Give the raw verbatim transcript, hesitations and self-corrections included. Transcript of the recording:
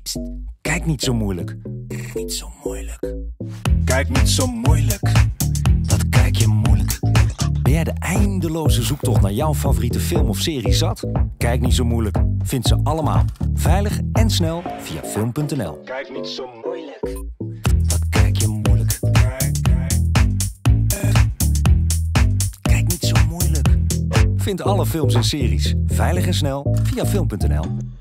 Psst, kijk niet zo moeilijk. Niet zo moeilijk. Kijk niet zo moeilijk. Dat kijk je moeilijk. Ben jij de eindeloze zoektocht naar jouw favoriete film of serie zat? Kijk niet zo moeilijk. Vind ze allemaal. Veilig en snel via film punt n l. Kijk niet zo moeilijk. Dat kijk je moeilijk. Kijk, kijk. Kijk niet zo moeilijk. Vind alle films en series veilig en snel via film punt n l.